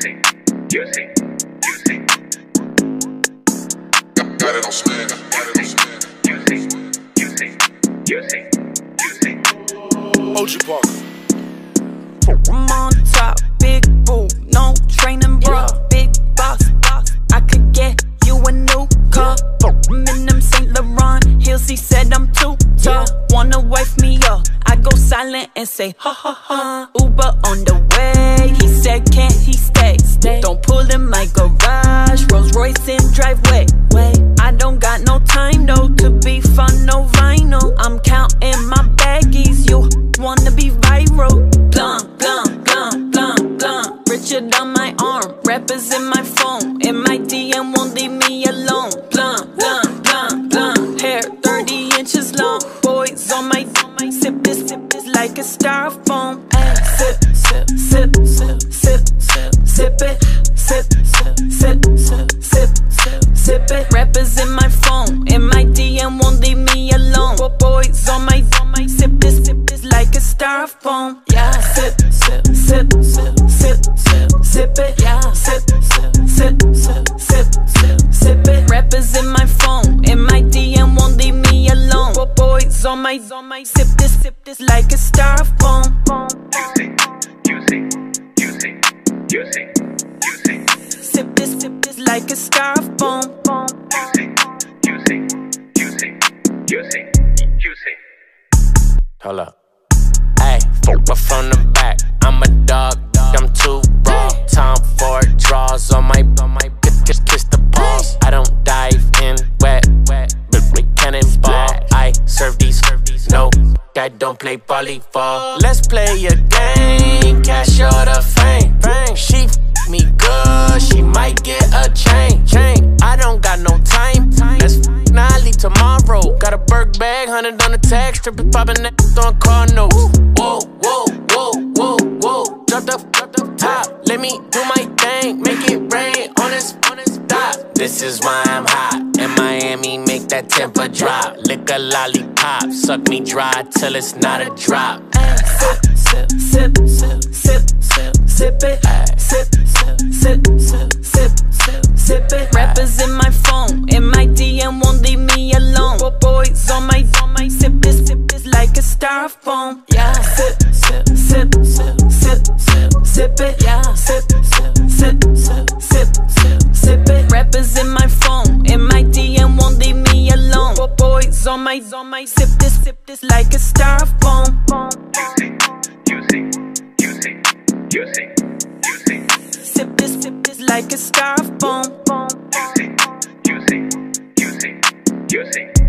Got it on spin. OG Park. I'm on top, big boob, no trainin, bro, big boss. I could get you a new car. I'm in them Saint Laurent heels, he said I'm too tall. Wanna wife me up, I go silent and say ha ha ha. Uber on the way, he said can't he stay? Don't pull in my garage, Royce in driveway. I don't got no time though to be fun, no vinyl. I'm counting my baggies, you wanna be viral. Blum, blum, blum, blum, blum. Richard on my arm, rappers in my phone. In my DM won't leave me alone. Blum, blum, blum, blum. Hair 30 inches long. Boys on my sip this like a styrofoam. Ay, sip, sip, sip, sip, sip, sip, sip it. Sip, sip, sip, sip, sip, sip, sip it. Rappers in my phone. In my DM won't leave me alone. Boys on my sip this like a styrofoam. Yeah, sip, sip, sip, sip, sip, sip, sip it. Yeah, sip, sip, sip, sip, sip, sip, sip it. Rappers in my phone. In my DM won't leave me alone. Boys on my sip this like a styrofoam. Sip this like a styrofoam. Hold up. Ayy, but from the back, I'm a dog, I'm too raw. Time for draws on my kiss the balls. I don't dive in wet, but we cannonball. I serve these, no, I don't play volleyball. Let's play a game, cash or the fame. She me good, she might get a chain. I don't got no time, let's now I leave tomorrow. Got a Burke bag, 100 on the tag, strippers popping that on car notes. Whoa, whoa, whoa, whoa, whoa. Drop the top, let me do my thing, make it rain on this stop. This is why I'm hot. In Miami, make that temper drop. Lick a lollipop, suck me dry till it's not a drop. Sip, sip, sip, sip, sip, sip, sip it. Sip, sip, sip, sip, sip, sip, sip it. Rappers in my phone, in my DM won't leave me alone. Boys on my sip this like a styrofoam. Yeah, sip, sip, sip, sip, sip, sip, sip it. Yeah, sip, sip, sip, sip, sip, sip, sip it. Rappers in my phone, in my DM won't leave me alone. Boys on my sip this like a styrofoam. Sip this like a styrofoam.